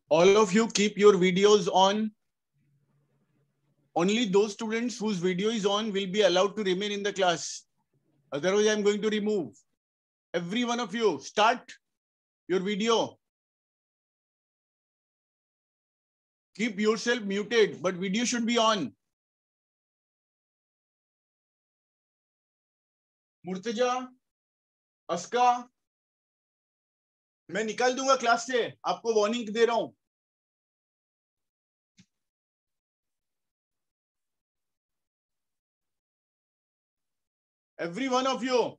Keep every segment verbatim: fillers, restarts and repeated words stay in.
All of you keep your videos on. Only those students whose video is on will be allowed to remain in the class. Otherwise, I'm going to remove. Every one of you, start your video. Keep yourself muted, but video should be on. Murtaza, Aska, मैं निकाल दूंगा class से, आपको warning दे रहा हूं. Every one of you.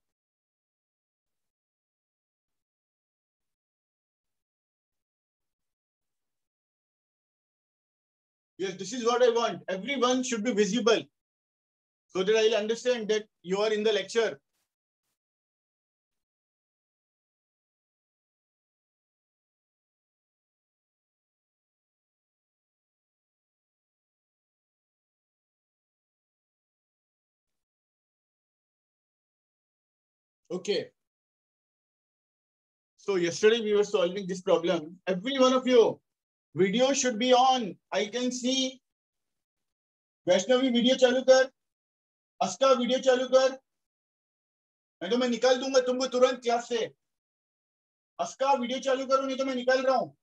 Yes, this is what I want. Everyone should be visible so that I'll understand that you are in the lecture. Okay. So yesterday we were solving this problem. Every one of you, video should be on. I can see. Vaishnavi video चालू कर, Aska video चालू कर. नहीं तो मैं निकाल दूंगा तुमको तुरंत क्लास से. अस्का वीडियो चालू करो, नहीं तो मैं निकाल रहा हूं.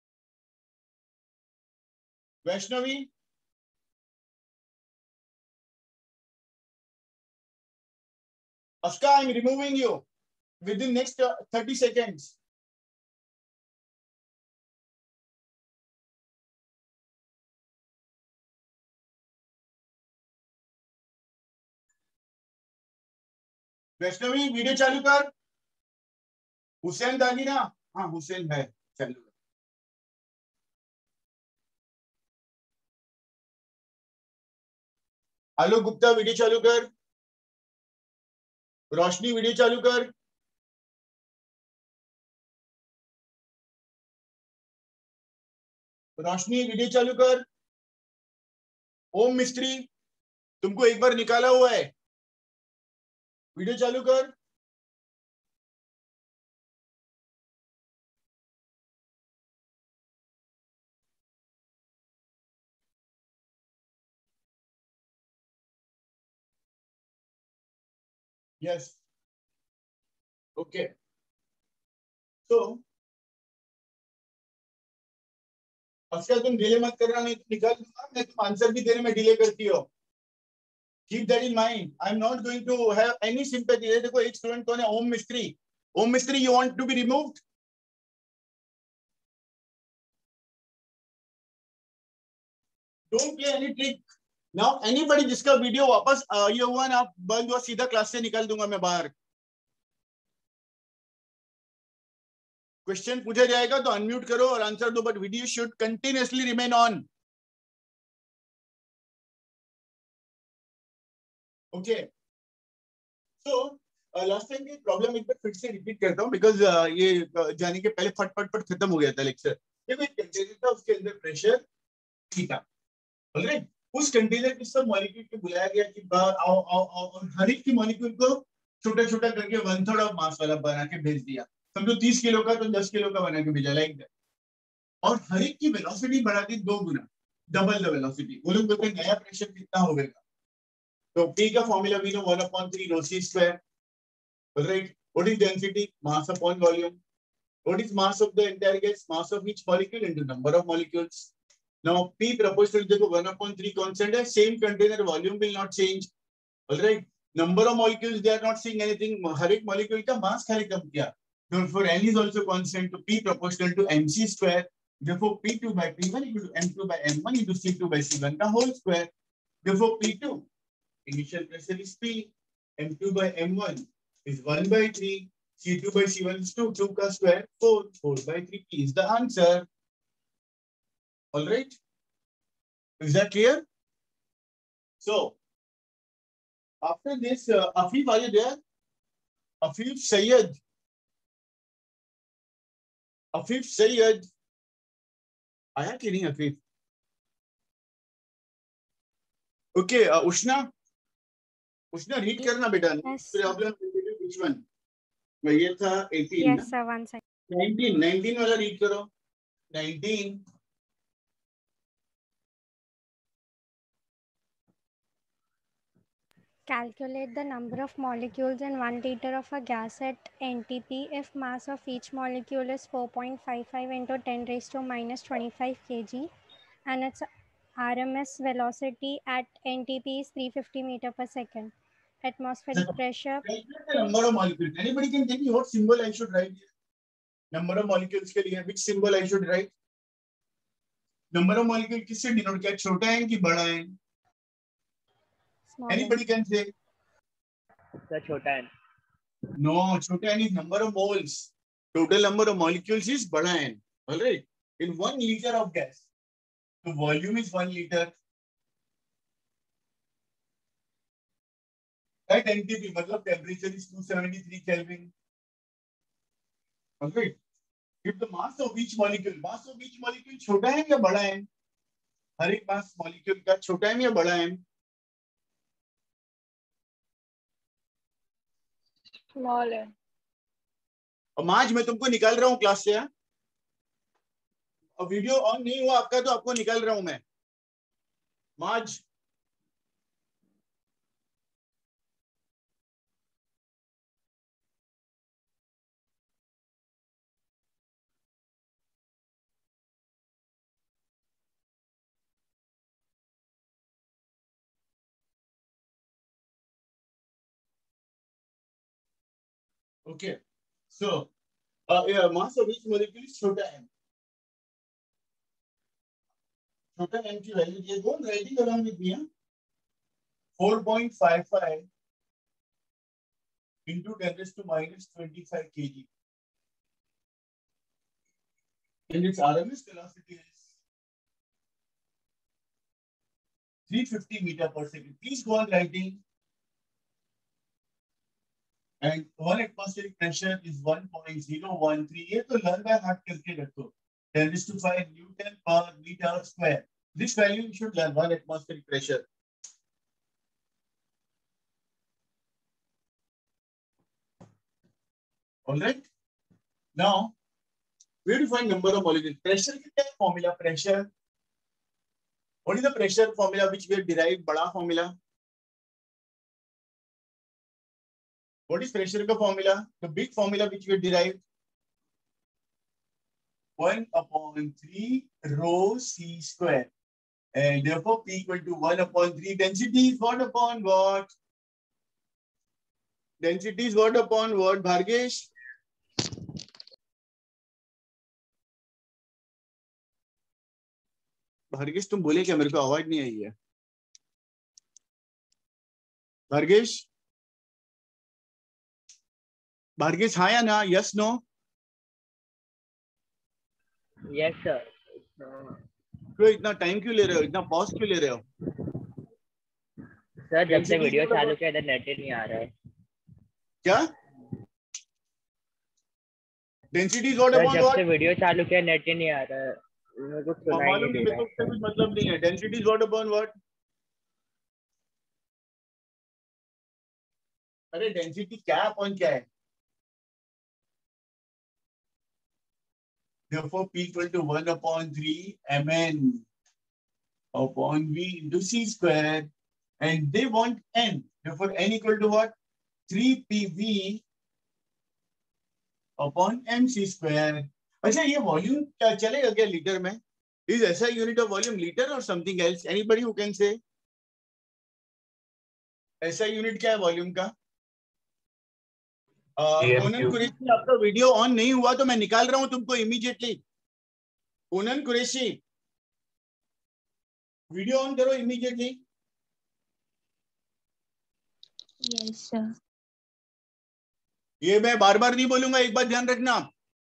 Vaishnavi, Aska, I'm removing you within next thirty seconds. Vaishnavi video चालू कर. हुसैन दागी ना? हाँ हुसैन है, चालू. आलोक गुप्ता वीडियो चालू कर. रोशनी वीडियो चालू कर. रोशनी वीडियो चालू कर. ओम मिस्त्री, तुमको एक बार निकाला हुआ है, वीडियो चालू कर. Yes, okay. तो अक्सर तुम डिले मत करना, नहीं तो निकाल दूंगा. मैं तुम आंसर भी देने में डिले करती हो. Keep that in mind. I'm not going to have any sympathy. देखो एक स्टूडेंट कौन है? ओम मिस्त्री. ओम मिस्त्री, you want to be removed? Don't play any trick. Now anybody जिसका वीडियो वापस ये हुआ ना, बंद हुआ, सीधा क्लास से निकाल दूंगा मैं बाहर. क्वेश्चन पूछा जाएगा तो अनम्यूट करो और आंसर दो, but video should continuously remain on. Okay. So last time की प्रॉब्लम एक बार फिर से रिपीट करता हूँ, बिकॉज uh, ये uh, जाने के पहले फट फट फट खत्म हो गया था लेक्चर. देखो एक कंटेनर था, उसके अंदर प्रेशर थीटा. ऑलराइट, उस कंटेनर के सब मॉलिक्यूल को बुलाया गया कि आओ आओ आओ, और हर एक की मॉलिक्यूल को छोटा छोटा करके वन थर्ड ऑफ मास वाला बना के भेज दिया. समझो तीस किलो का तो दस किलो का बना के भेजा, लाइक दैट. और हर एक की वेलोसिटी बढ़ा दी दो गुना, डबल द वेलोसिटी. वो लोग बोलते हैं नया प्रेशर कितना होगा. तो P का फॉर्मूला भी no one upon three rho C square. Right? What is density? Mass upon volume. What is mass of the entire gas? Mass of each molecule into number of molecules. Now P proportional to one upon three constant है. Same container volume will not change. All right. Number of molecules, they are not seeing anything. हर एक molecule का mass खाली कम किया. Therefore N is also constant. To P proportional to mc square. Therefore P two by P one equal to M two by M one into C two by C one का whole square. Therefore P two initial pressure is P. M two by M one is one by three. C two by C one is two. two का square four. four by three P is the answer. All right. Is that clear? So after this, uh, Afif, are you there? Afif Sayyed. Afif Sayyed. आया कि नहीं Afif? Okay, uh, Ushna. Ushna read करना बेटा. Yes. Problem which one? ये था eighteen. Yes, sir. One second. nineteen. nineteen वाला read करो. nineteen. Calculate the number of molecules in one liter of a gas at N T P if mass of each molecule is four point five five into ten raised to minus twenty-five kilograms and its R M S velocity at N T P is three hundred fifty meter per second. Atmospheric pressure. Calculate the number of molecules. Anybody can tell me what symbol I should write here? Number of molecules के लिए which symbol I should write? Number of molecule किससे denote किया? छोटा है कि बड़ा है? Anybody can say? Sir, छोटा है. No, छोटा है is number of moles. Total number of molecules is बड़ा है. All right. In one liter of gas, the volume is one liter. At N T P, मतलब temperature is two seventy-three Kelvin. All right. If the mass of each molecule, mass of each molecule छोटा है या बड़ा है? हर एक mass molecule का छोटा है या बड़ा है? Small है. और माज मैं तुमको निकाल रहा हूँ क्लास से. और वीडियो ऑन नहीं हुआ आपका तो आपको निकाल रहा हूँ मैं. माज Okay, so uh, yeah, mass of each molecule is छोटा m. छोटा m की वैल्यू ये go writing along with me. four point five five into ten raised to minus twenty-five kilograms. And its R M S velocity is three hundred fifty meter per second. Please go on writing. And one atmospheric pressure is one point zero one three. ये तो learn by heart करके रखो. ten raised to five Newton per meter square. This value you should learn. One atmospheric pressure. All right. Now, where to find number of molecules? Pressure क्या है formula? Pressure. What is the pressure formula which we have derived? बड़ा formula. What is pressure का formula? The big formula which we have derived. one upon three rho c square. And therefore P equal to one upon three. Density is what upon what? Density is what upon what, Bhargesh? Bhargesh तुम बोले क्या? मेरे को आवाज नहीं आई है. भार्गेश भार्गेश हाँ या ना? Yes no? Yes sir. तो इतना टाइम क्यों ले रहे हो? इतना पॉज क्यों ले रहे हो? सर जब से वीडियो चालू किया इधर नेट ही नहीं आ रहा है. क्या? Density is what upon what? जब से वीडियो चालू किया नेट ही नहीं आ रहा है. मेरे को सुनाई नहीं दे रहा है. कुछ मतलब नहीं है. Density is what upon what? अरे डेंसिटी क्या अपॉन क्या है? Therefore P equal to one upon three mn upon V into C square, and they want n. Therefore n equal to what? three P V upon mc square. अच्छा ये volume क्या चलेगा क्या litre में? Is ऐसा unit of volume litre और something else? Anybody who can say ऐसा unit क्या है वॉल्यूम का? कोनन कुरैशी आपका वीडियो ऑन नहीं हुआ तो मैं निकाल रहा हूं तुमको immediately. Konan Qureshi video on करो इमीडिएटली. Yes sir. ये मैं बार बार नहीं बोलूंगा, एक बार ध्यान रखना.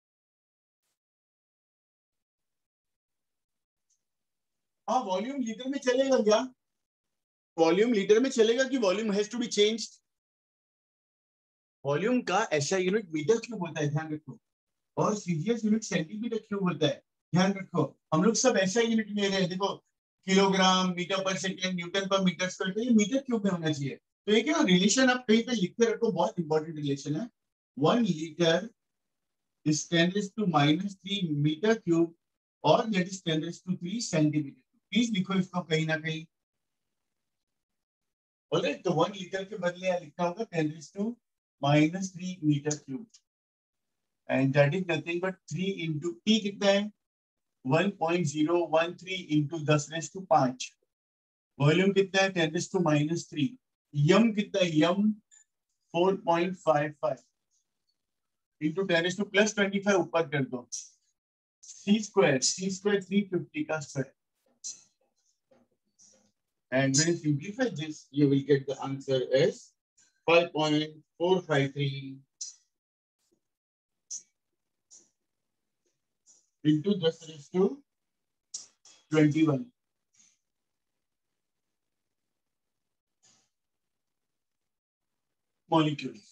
हाँ वॉल्यूम लीटर में चलेगा क्या? वॉल्यूम लीटर में चलेगा कि volume has to be changed? Volume का ऐसा यूनिट मीटर क्यूब होता है, ध्यान रखो. और सीजीएस यूनिट सेंटीमीटर क्यूब होता है, ध्यान रखो. हम लोग सब ऐसा यूनिट ले रहे हैं. देखो kilogram, metre per second, newton per metre square, तो ये मीटर क्यूब में होना चाहिए. तो एक ना रिलेशन आप कहीं पे लिख के रखो, बहुत इंपॉर्टेंट रिलेशन है. One litre is ten raised to minus three metre cube और that is ten raised to three centimetre. Please लिखो इसको कहीं ना कहीं. ऑलराइट, तो वन लीटर के बदले यहाँ लिखना होगा ten raise to minus three metre cube, and that is nothing but three into T कितना है one point zero one three into दस रेज़ टू पाँच, वॉल्यूम कितना है ten raise to minus three, M कितना है M four point five five into ten raise to plus twenty five ऊपर कर दो, C square C square three fifty का square, and when you simplify this you will get the answer as five point four five three into ten raised to twenty-one. Molecules.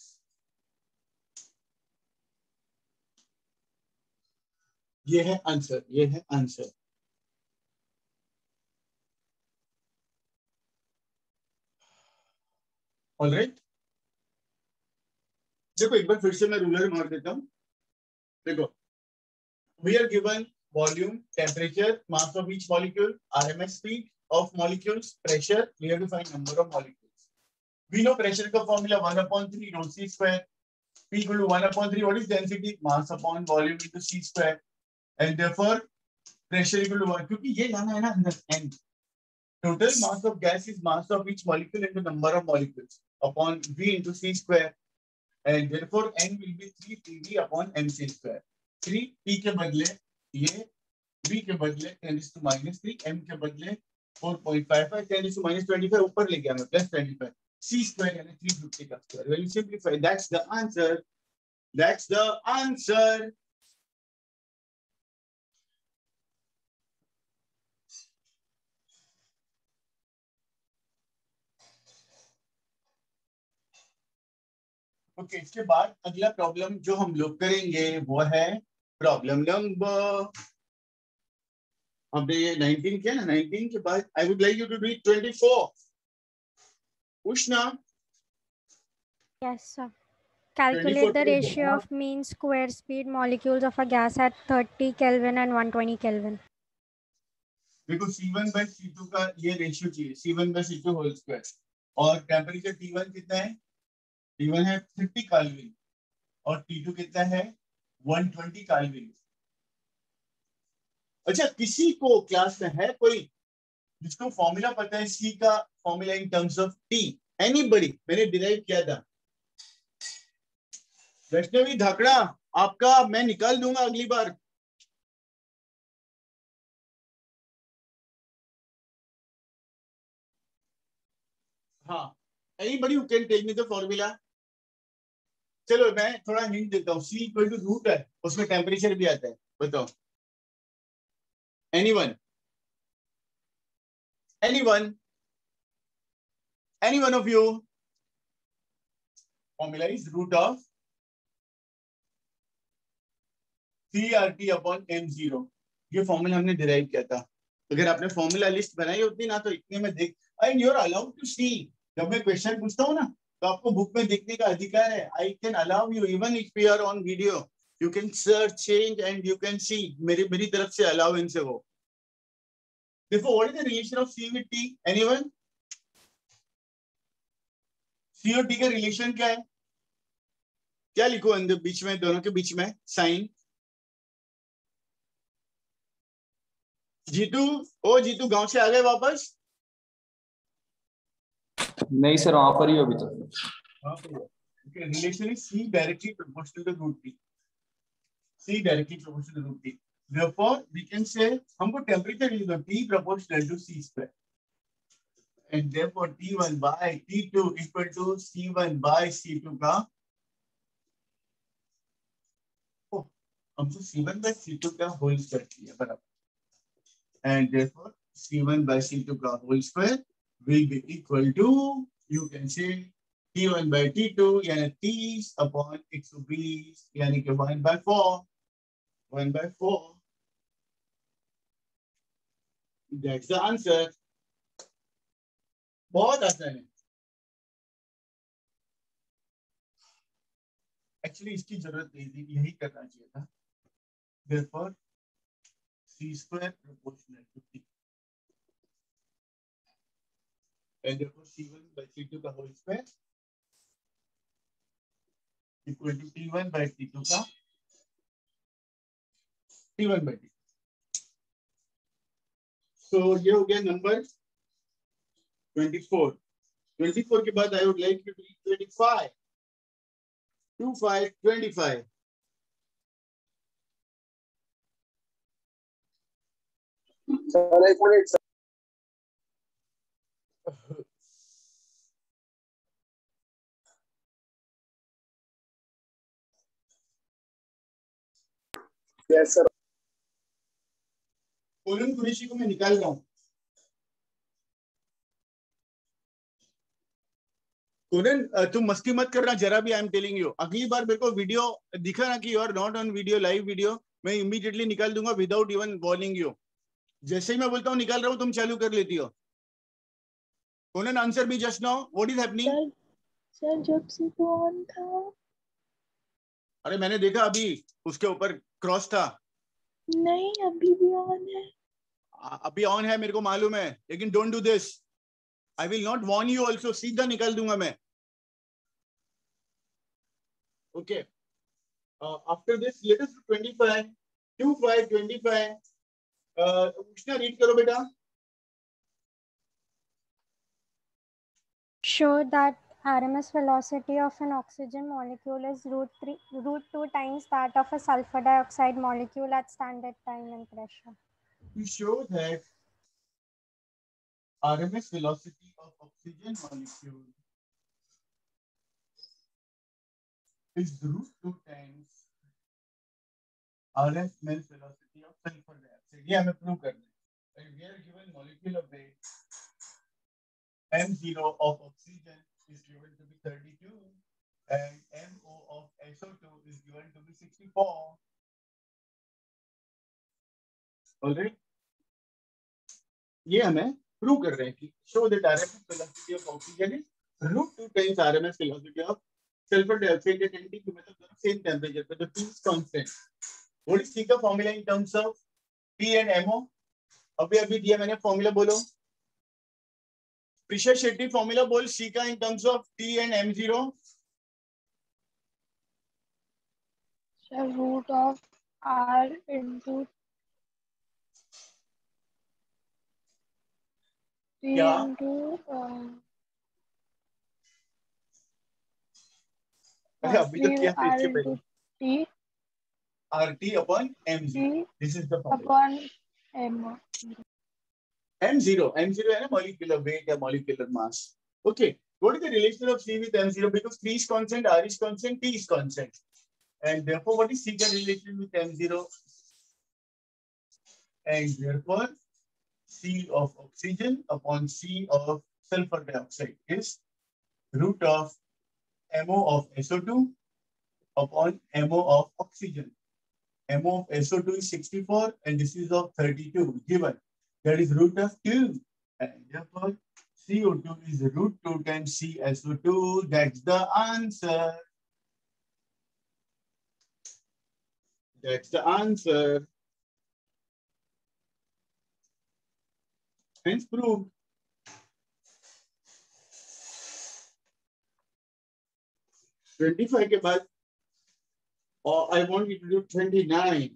ये है answer, ये है answer. Alright, देखो एक बार फिर से मैं रूलर मार देता हूं। देखो, we are given volume, temperature, mass of each molecule, RMS speed of molecules, pressure, we have to find number of molecules. We know pressure का formula one upon three rho c square, p equal to one upon three, what is density, mass upon volume into c square, and therefore pressure equal to one, क्योंकि ये लाना है ना अंदर n, total mass of gas is mass of each molecule into number of molecules upon v into c square, and therefore n will be three p v upon mc square। three p के बदले ये v के बदले ten is to minus three, m के बदले four point five five, ten is to minus twenty-five ऊपर ले गया मैं plus twenty-five, c square यानी three fifty का square। When you simplify, that's the answer, that's the answer। Okay, इसके बाद अगला प्रॉब्लम जो हम लोग करेंगे वो है प्रॉब्लम नंबर, हमने ये नाइनटीन किया ना, नाइनटीन के बाद I would like you to do twenty four. Ushna, Yes, sir. Calculate the ratio of mean square speed molecules of a gas at thirty Kelvin and one hundred twenty Kelvin. देखो C one by C two का ये ratio चाहिए, C one by C two whole square, और temperature T one कितना है, T one है thirty Kelvin और T two कितना है वन ट्वेंटी केल्विन। अच्छा, किसी को क्लास में है कोई जिसको फॉर्मूला पता है C का formula in terms of T? Anybody? मैंने डिराइव किया था। वैष्णवी धाकड़ा, आपका मैं निकाल दूंगा अगली बार। हाँ, anybody who can tell me the formula? चलो मैं थोड़ा हिंट देता हूँ, C इक्वल टू रूट है, उसमें टेम्परेचर भी आता है, बताओ। Anyone anyone any one of you? Formula is root of three R T upon M zero. ये फॉर्मूला हमने डिराइव किया था। अगर आपने फॉर्मूला लिस्ट बनाई होती ना तो इतने में देख, and you are allowed to see, जब मैं क्वेश्चन पूछता हूँ ना तो आपको बुक में देखने का अधिकार है। I can allow you even if we are on video, you can search change and you can see, मेरी मेरी तरफ से अलाउंस है वो। देखो, what is the relation of C with T? Anyone? C और टी का रिलेशन क्या है? क्या लिखो अंदर बीच में, दोनों के बीच में साइन? जीतू, ओ जीतू गांव से आ गए वापस? नहीं सर, वहां पर ही अभी तक। Okay, relation is C directly proportional to root T. C directly proportional to root T. Therefore, we can say हमको temperature is T proportional to C square, and therefore T one by T two equal to C one by C two का, oh, हमको C one by C two का whole square किया बराबर, and therefore C one by C two का whole square will be equal to, you can say T one by T two यानी T upon X to B यानी कि one by four, one by four. That's the answer. बहुत आसान है। Actually इसकी जरूरत नहीं थी, यही करना चाहिए था। Therefore C square proportional to T. and therefore C one by C two का whole square equal to T one by T two का T one by T two. So ये हो गया नंबर twenty-four. twenty-four के बाद I would like you to read twenty-five. twenty-five, twenty-five. Sir, एक minute sir. Yes sir. Kolan Qureshi को मैं निकाल रहा हूँ. कोलन तुम मस्ती मत करना जरा भी. आई एम टेलिंग यू, अगली बार मेरे को वीडियो दिखा ना कि you are not on video, live video, मैं इमीडिएटली निकाल दूंगा विदाउट इवन वार्निंग यू. जैसे ही मैं बोलता हूँ निकाल रहा हूँ तुम चालू कर लेती हो. Kolan answer me just now, what is happening? Sir जब से तो ऑन था. अरे मैंने देखा अभी उसके ऊपर क्रॉस था. नहीं अभी भी ऑन है. अभी ऑन है मेरे को मालूम है, लेकिन don't do this. I will not warn you also, सीधा निकाल दूंगा मैं. Okay, after this let us do twenty-five. twenty-five, twenty-five. Ushna read करो बेटा. Show that R M S velocity of an oxygen molecule is root three, root two times that of a sulfur dioxide molecule at standard time and pressure. To show that R M S velocity of oxygen molecule is root two times R M S velocity of sulfur dioxide. ये हमें prove करना है. We are given molecular weight M zero of oxygen is given to be thirty-two and M O of S O two is given to be sixty-four. Alright? ये हमें prove कर रहे हैं कि show that R M S velocity of oxygen is root two times R M S velocity of sulfur dioxide at N T Q, मतलब दोनों same temperature पे. The T is constant. What is C का formula in terms of T and M O? अभी अभी दिया मैंने formula, बोलो. Prisha Shetty formula बोल सी का in terms of T and M zero. Sir root of R into T into. अरे अभी तो क्या है इसके पहले T R T upon M zero. This is the formula upon M. M zero, M zero है ना molecular weight या molecular mass. Okay, what is the relation of C with M zero? Because T is constant, R is constant, T is constant, and therefore what is C का relation with M zero? And therefore C of oxygen upon C of sulfur dioxide is root of M O of S O two upon M O of oxygen. M O of S O two is sixty-four and this is of thirty-two given. That is root of two, and therefore C O two is root two times C S O two. That's the answer. That's the answer. Hence proved. twenty-five के बाद, or I want you to do twenty-nine.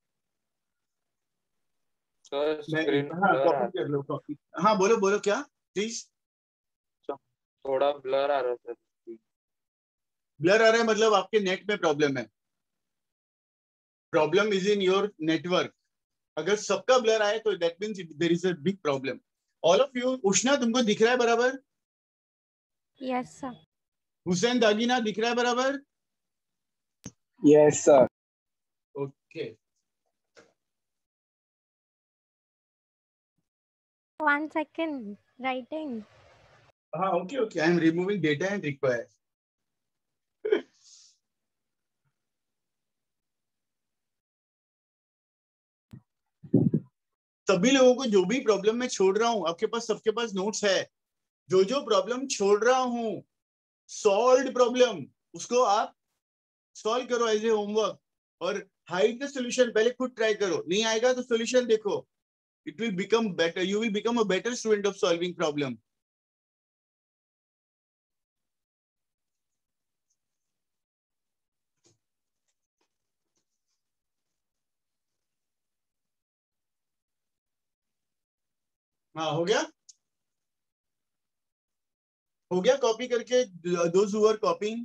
हाँ, कर लो copy. हाँ बोलो बोलो क्या please. थोड़ा blur आ रहा है. ब्लर आ रहा है मतलब आपके नेट में प्रॉब्लम है. Problem is in your network. अगर सबका ब्लर आए तो that means there is a big problem. All of you. Ushna तुमको दिख रहा है बराबर? Yes sir. हुसैन दागिना दिख रहा है बराबर? Yes sir. Okay. One second, writing. हाँ okay okay. I am removing data and require. सभी लोगों को जो भी प्रॉब्लम मैं छोड़ रहा हूं, आपके पास सबके पास नोट्स है. जो जो प्रॉब्लम छोड़ रहा हूं, सॉल्व्ड प्रॉब्लम, उसको आप सॉल्व करो एज ए होमवर्क. और हाइड द सॉल्यूशन पहले खुद ट्राई करो. नहीं आएगा तो सॉल्यूशन देखो. It will become better. You will become a better student of solving problem. हाँ हो गया हो गया कॉपी करके those who are copying.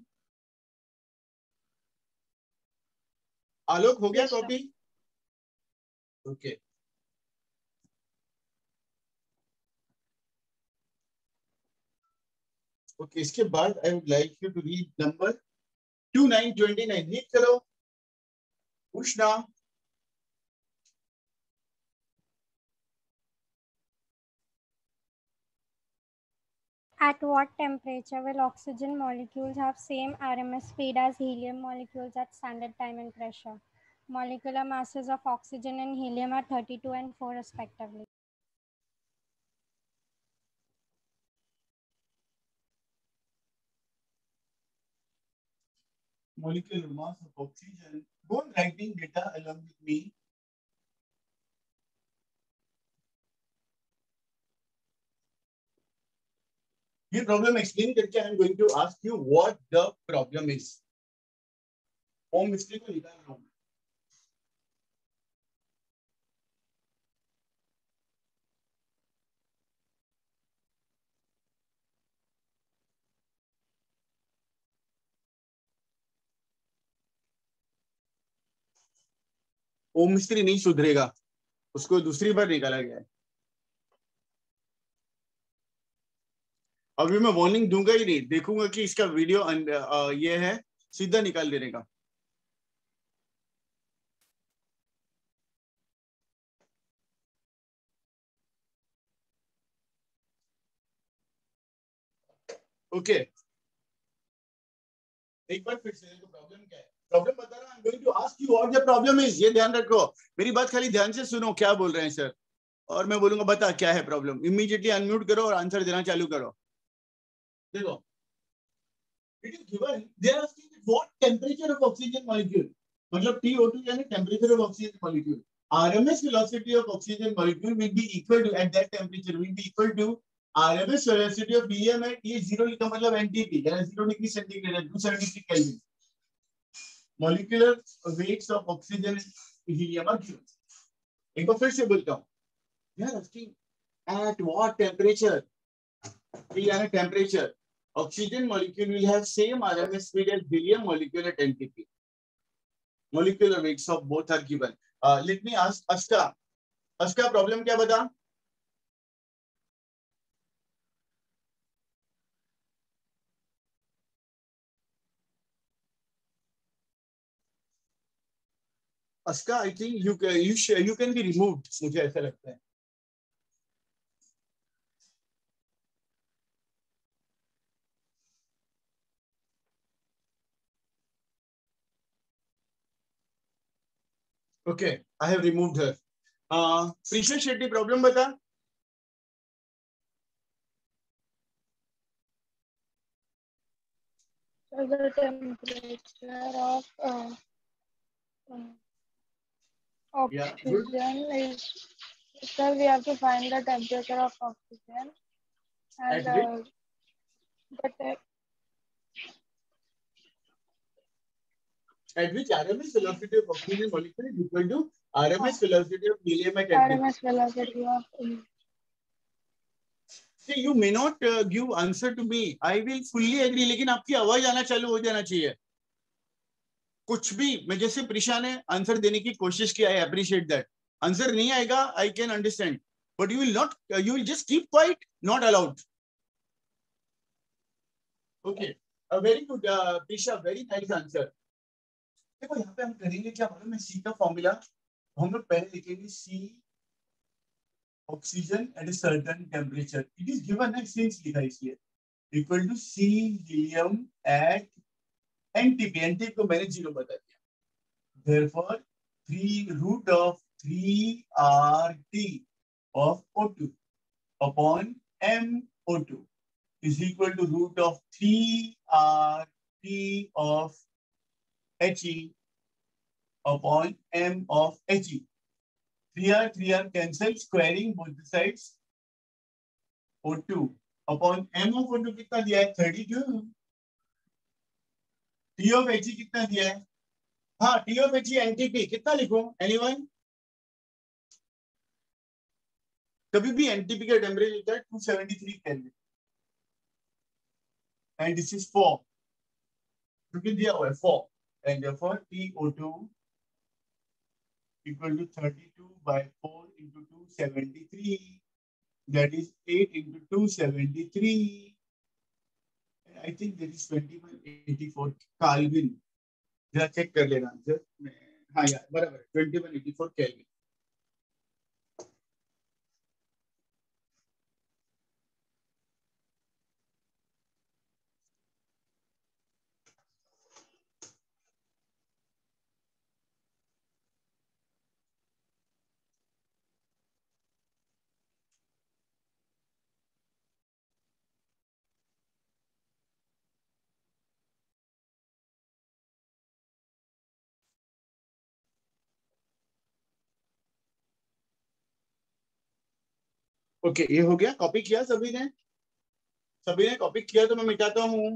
Alok हो गया कॉपी. ओके ओके इसके बाद I would like you to read number two nine twenty nine. Read करो Ushna. At what temperature will oxygen molecules have same R M S speed as helium molecules at standard time and pressure? Molecular masses of oxygen and helium are thirty-two and four respectively. Molecular mass of oxygen. Go on writing data along with me. ये problem explain करके I am going to ask you what the problem is. Om Mistry को निकाल रहा हूं. ओम मिस्त्री नहीं सुधरेगा, उसको दूसरी बार निकाला गया है. अभी मैं वार्निंग दूंगा ही नहीं, देखूंगा कि इसका वीडियो ये है, सीधा निकाल देने का. Okay okay. एक बार फिर से देखो प्रॉब्लम क्या है. प्रॉब्लम बता रहा हूं. I am going to ask you what the problem is. ये ध्यान रखो, मेरी बात खाली ध्यान से सुनो क्या बोल रहे हैं सर, और मैं बोलूंगा बता क्या है प्रॉब्लम. इमीडिएटली अनम्यूट करो और आंसर देना चालू करो. देखो it is given they are asking what temperature of oxygen molecule, मतलब T O टू यानी temperature of oxygen molecule. RMS velocity of oxygen molecule will be equal to at that temperature will be equal to RMS velocity of helium at ये zero का मतलब NTP यानी zero degree centigrade two seventy three Kelvin. Molecular weights of oxygen helium are given. एक बार फिर से बोलता हूं. They are asking at what temperature, यानी temperature oxygen molecule will have same R M S speed as helium molecule at N T P. Molecular weights of both are given. Uh, let me ask Ashka. Ashka problem क्या बता? Ashka, I think you you you can be removed. मुझे ऐसा लगता है. Okay, I have removed her. Uh, Prisha Shetty problem बता. So the temperature of uh, uh, oxygen yeah, is. So we have to find the temperature of oxygen and uh, the te at which R M S velocity of oxygen molecule is equal to R M S velocity of helium at R M S velocity of helium. See, you may not uh, give answer to me. I will fully agree. लेकिन आपकी आवाज आना चालू हो जाना चाहिए. कुछ भी मैं जैसे प्रिशा ने आंसर देने की कोशिश किया है, अप्रिशिएट दैट. आंसर नहीं आएगा, I can understand, but you will not, you will just keep quiet, not allowed. Okay, a very good Prisha, very nice answer. देखो यहाँ पे हम करेंगे क्या मालूम है, सी का फॉर्मूला हम लोग पहले लिखेंगे. C oxygen at a certain temperature, it is given है सिंस लिखा है इसलिए, equal to C helium at NTP. NTP को मैंने जीरो बता दिया. Therefore three root of three R T of O two upon M O two is equal to root of three R T of He upon M of He. three R three R cancel, squaring both the sides. O two upon M of O two कितना दिया है? thirty-two. T of He कितना दिया है? हाँ, T of He N T P कितना लिखूं? Anyone? कभी भी एनटीपी का टेम्परेचर होता है two seventy three Kelvin and this is four, क्योंकि दिया हुआ है four and therefore T O two equal to thirty-two by four into two seventy-three, that is eight into two seventy-three. I think that is twenty-one eighty-four Kelvin. जरा check कर लेना answer. हाँ यार बराबर है, twenty-one eighty-four Kelvin। Okay okay, ये हो गया। कॉपी किया सभी ने? सभी ने कॉपी किया तो मैं मिटाता हूँ।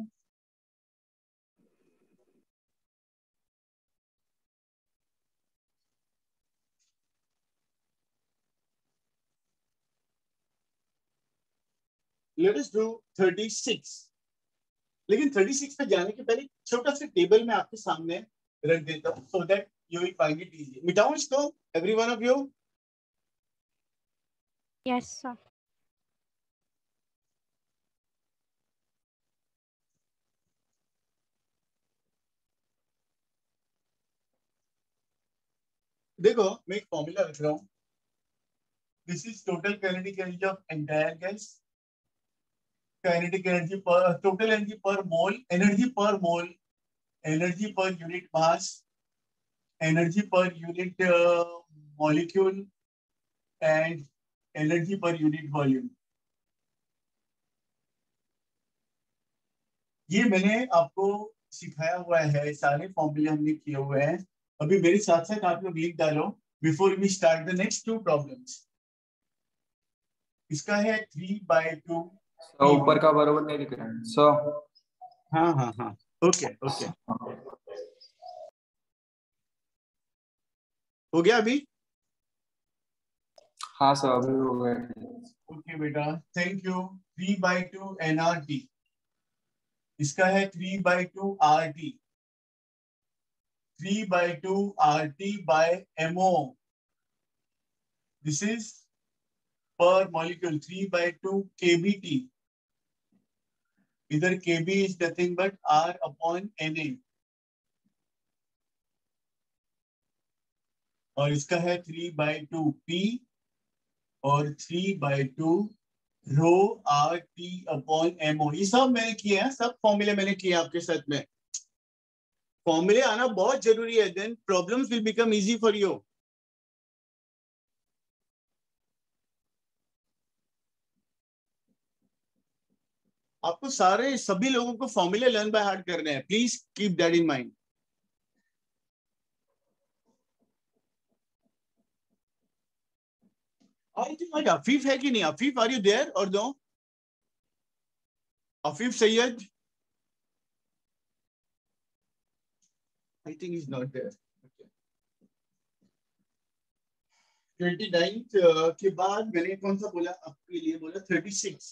Let us do thirty-six। लेकिन thirty-six पे जाने के पहले छोटा सा टेबल में आपके सामने रख देता हूँ so that you will find it easy. मिटाऊं इसको every one of you? Yes sir. देखो मैं एक फॉर्मूला रख रहा हूँ। This is total kinetic energy of entire gas, kinetic energy per total energy per mole, energy per mole, energy per unit mass, energy per unit molecule and energy per unit volume. ये मैंने आपको सिखाया हुआ है, सारे फॉर्मूले हमने किए हुए हैं। अभी मेरे साथ साथ आप लोग लिख डालो before we start the next two problems. इसका है थ्री बाय टू। ऊपर का बराबर नहीं दिख रहा है सो। हाँ हाँ हाँ ओके ओके हो गया अभी? हाँ सर अभी हो गया। ओके बेटा thank you. Three by two N R T, इसका है three by two R T, three by two R T by MO. This is per molecule three by two KBT. इधर Kb is nothing but R upon Na और इसका है three by two P और three by two rho R T upon MO. ये सब मैंने किए हैं, सब फॉर्मूले मैंने किए आपके साथ में। फॉर्मूले आना बहुत जरूरी है, then problems will become easy for you. आपको सारे सभी लोगों को फॉर्मूले लर्न बाय हार्ट करने हैं, please keep that in mind. I think आज अफीफ है कि नहीं? अफीफ आर यू देयर और no? Afif Syed I think is not there. Twenty ninth के बाद मैंने कौन सा बोला आपके लिए? बोला thirty six.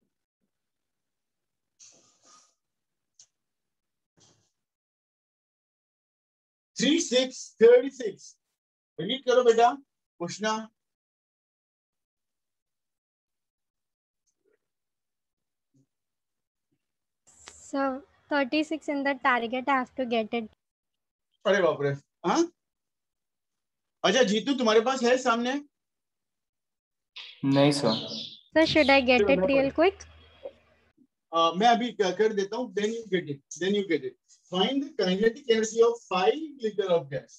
Three six thirty six read करो बेटा। पूछना So thirty-six in the target, I have to get it. अरे बाप रे। हाँ अच्छा जीतू तुम्हारे पास है सामने? नहीं sir. So should I get it real quick? uh, मैं अभी कर देता हूँ, then you get it, then you get it. Find the kinetic energy of five liter of gas.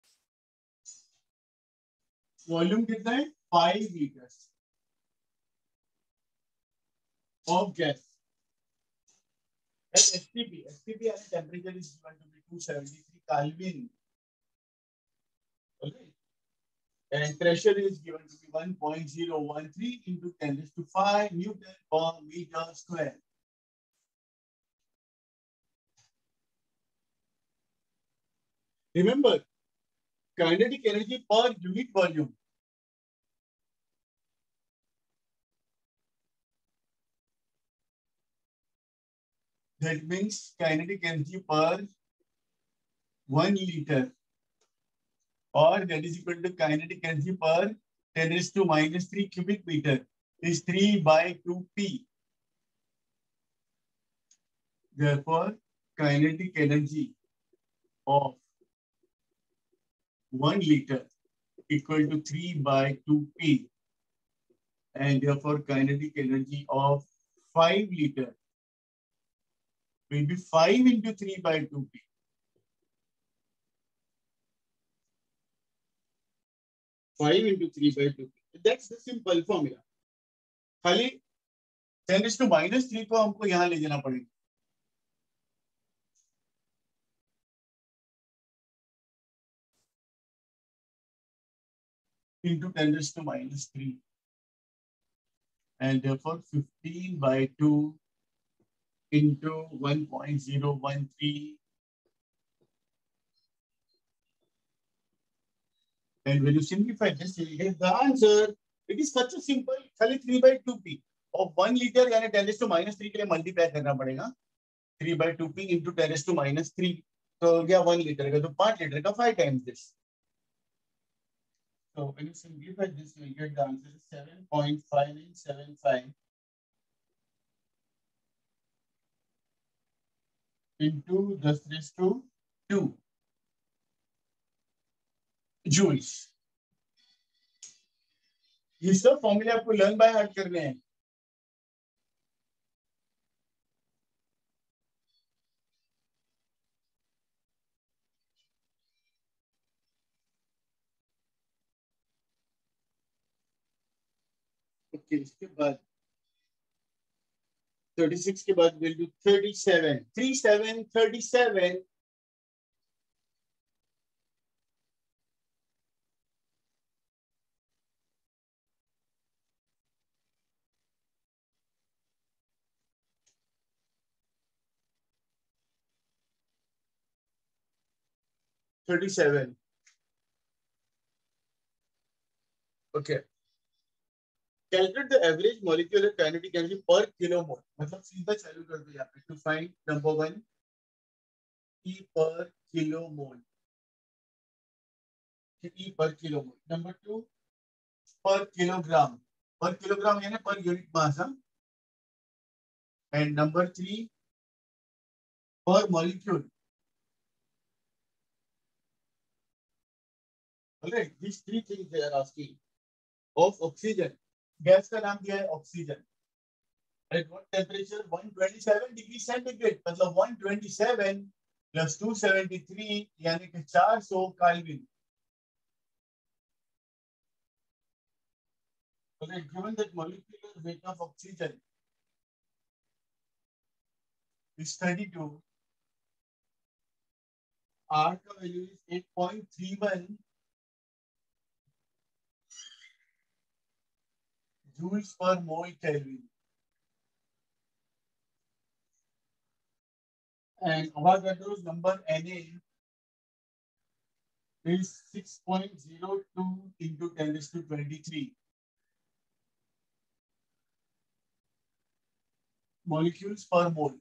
Volume कितना है? Five liters of gas at S T P. S T P and temperature is given to be two seventy-three Kelvin. Okay. And pressure is given to be one point zero one three into ten raised to five Newton per meter square. Remember, kinetic energy per unit volume. that means kinetic energy per one liter, or that is equal to kinetic energy per ten raised to minus three cubic meter is three by two p. Therefore, kinetic energy of one liter equal to three by two p, and therefore kinetic energy of five liter will be five into three by two p. five into three by two p. That's the simple formula. खाली ten raised to minus three को हमको यहाँ ले जाना पड़ेगा. Into ten raised to minus three. And therefore fifteen by two into one point zero one three. And when you simplify this, you get the answer. It is such a simple, खाली three by two p. और one liter यानी ten raised to minus three के लिए multiply करना पड़ेगा. three by two p into ten raised to minus three. तो हो गया one liter का, तो five liter का five times this. So when you simplify this, you will get the answer is seven point five nine seven five into ten raised to two joules. ये सब फॉर्मूले आपको लर्न बाय हार्ट करने हैं. Okay, इसके बाद thirty-six के बाद we'll do thirty-seven. thirty-seven, thirty-seven. thirty-seven. Okay. Calculate the average molecular kinetic energy per kilomole. मतलब सीधा चालू कर दो यहाँ पे. To find number one, E per kilomole. E per kilomole. Number two, per kilogram. Per kilogram यानी per unit mass. And number three, per molecule. Alright, these three things they are asking. Of oxygen. Gas का नाम दिया है oxygen. At what temperature? one twenty-seven degree centigrade. मतलब one twenty-seven plus two seventy-three यानी कि four hundred Kelvin. Okay, given that molecular weight of oxygen is thirty-two, R का value is eight point three one joules per mole Kelvin. And Avogadro's number Na is six point zero two into ten raised to twenty-three. Molecules per mole.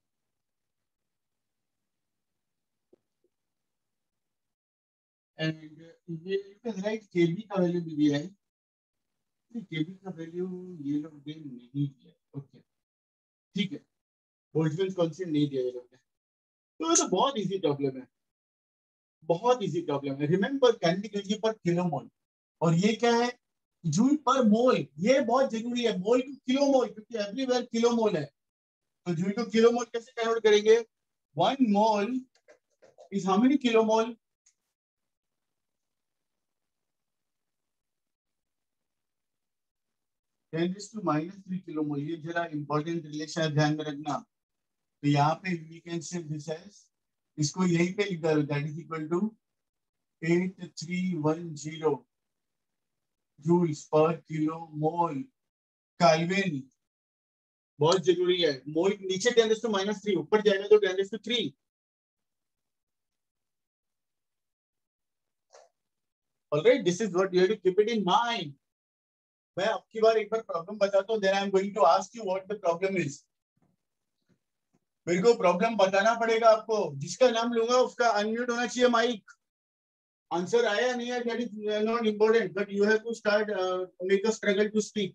And you can write K B का value भी दिया है. केबी का value ये लोग दे नहीं दिया. Okay, ठीक है. बोल्ट्जमैन कांस्टेंट नहीं दिया ये लोग ने. तो ये तो बहुत इजी प्रॉब्लम है, बहुत इजी प्रॉब्लम है. Remember kinetic energy per kilomole, और ये क्या है? जूल पर मोल. ये बहुत जरूरी है. मोल को किलोमोल, क्योंकि एवरीवेयर किलोमोल है. तो जूल को किलोमोल कैसे कन्वर्ट करेंगे? One mole is how many kilomole? ten raised to minus three kilomole. ये जरा इंपॉर्टेंट रिलेशन है, ध्यान में रखना. तो यहाँ पे we can say this as, इसको यहीं पे लिखा है, that is equal to eight three one zero joules per kilomole Kelvin. बहुत जरूरी है. मोल नीचे ten raised to minus three, ऊपर जाएगा तो ten raised to three. Alright, this is what you have to keep it in mind. मैं आपकी बार एक बार प्रॉब्लम बताता हूँ, then I am going to ask you what the problem is. मेरे को प्रॉब्लम बताना पड़ेगा आपको, जिसका नाम लूंगा उसका अनम्यूट होना चाहिए माइक। आंसर आया नहीं है, that is not important, but you have to start make a struggle to speak.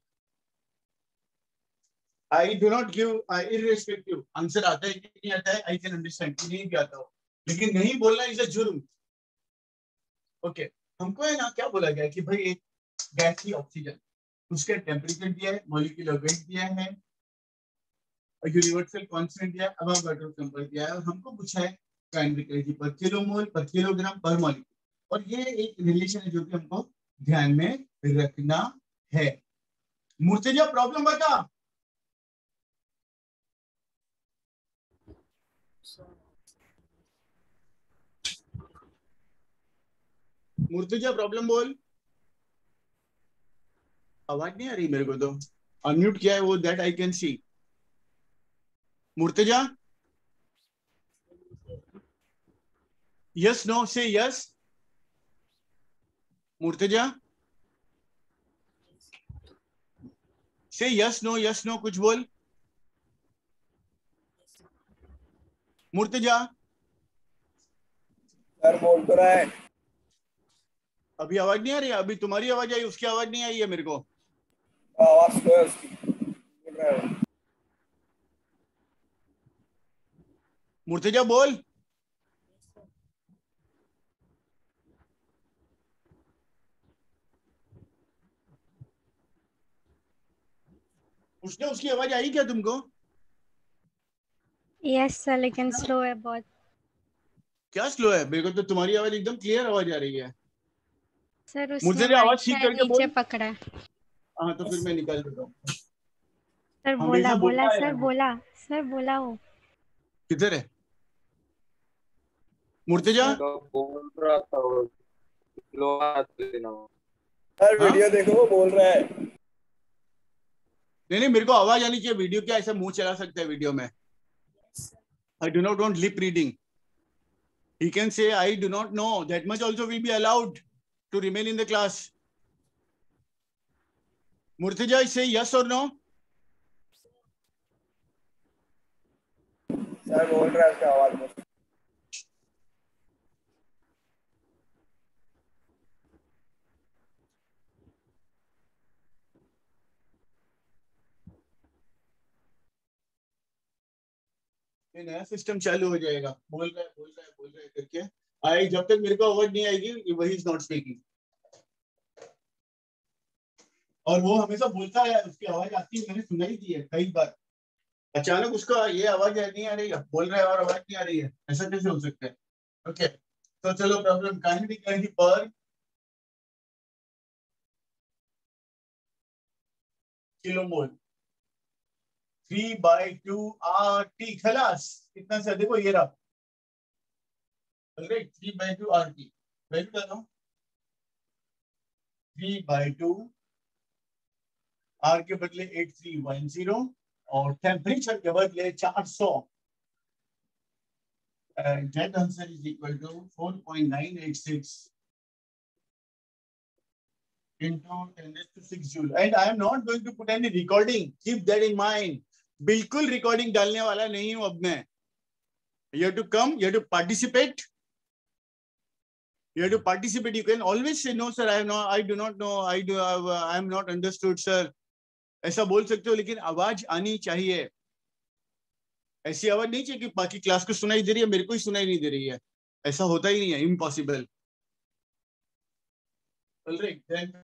I do not give irrespective, answer आता है कि नहीं आता है, आई कैन अंडरस्टैंड कि नहीं भी आता हो, लेकिन नहीं बोलना इज अ जुर्म। ओके, हमको है ना क्या बोला गया कि भाई एक गैस की ऑक्सीजन, उसका टेम्परेचर दिया है, मॉलिक्यूलर वेट दिया है, यूनिवर्सल कांस्टेंट दिया है, अवोगाड्रो नंबर दिया है, और हमको पूछा है kinetic energy per kilomole per kilogram per molecule, और ये एक रिलेशन है जो कि हमको ध्यान में रखना है। मुर्तजा प्रॉब्लम बता। मुर्तजा प्रॉब्लम बोल। आवाज नहीं आ रही मेरे को, तो अनम्यूट किया है वो, that I can see. Murtaza, yes no से यस। मुर्तजा से यस नो, यस नो कुछ बोल। मुर्तजा सर बोल तो रहा है। अभी आवाज नहीं आ रही है, अभी तुम्हारी आवाज आई, उसकी आवाज नहीं आई है मेरे को। आवाज तो है उसकी, बोल रहा है। मुर्तजा बोल। उसने उसकी आवाज आई क्या तुमको? यस सर, लेकिन स्लो है बहुत। क्या स्लो है? मेरे को तो तुम्हारी आवाज एकदम क्लियर आवाज आ रही है। सर उसने मुर्तजा आवाज माइक ठीक शायद करके नीचे बोल। पकड़ा है। हाँ तो फिर मैं निकाल देता हूँ। सर बोला हमेशा बोला बोलता है सर यार। बोला सर बोला वो। किधर है मुर्तजा? तो बोल रहा था वो, लो हाथ लेना। सर हाँ? वीडियो देखो, वो बोल रहा है। नहीं नहीं, मेरे को आवाज आनी चाहिए। वीडियो क्या ऐसा मुंह चला सकता है वीडियो में? I do not want lip reading. He can say I do not know, that much also will be allowed to remain in the class. Murtaja, say yes or no? Sir बोल रहा है, उसका आवाज में। ये नया system चालू हो जाएगा, बोल रहा है बोल रहा है बोल रहा है करके। आई जब तक मेरे को आवाज नहीं आएगी वही इज नॉट स्पीकिंग। और वो हमेशा बोलता है, उसकी आवाज आती है, मैंने सुनाई दी है कई बार। अचानक उसका ये आवाज नहीं आ रही है, बोल रहा है और आवाज नहीं आ रही है, ऐसा कैसे हो सकता है? ओके तो चलो, problem kinetic energy per kilomole three by two R T, खलास इतना सा। देखो ये रहा, three by two R T, value कर रहा हूँ थ्री बाई टू, आर के बदले एट थ्री वन जीरो, और टेम्परेचर के बदले चार सौ। That answer is equal to four point nine eight six into ten raised to six joule. And I am not going to put any recording. Keep that in mind. बिल्कुल recording डालने वाला नहीं हूं अब मैं। You have to come, you have to participate. You have to participate. You can always say no, sir. I have no, I do not know. I do. I am not understood, sir. ऐसा बोल सकते हो, लेकिन आवाज आनी चाहिए। ऐसी आवाज नहीं चाहिए कि बाकी क्लास को सुनाई दे रही है, मेरे को ही सुनाई नहीं दे रही है। ऐसा होता ही नहीं है, इम्पॉसिबल। All right, then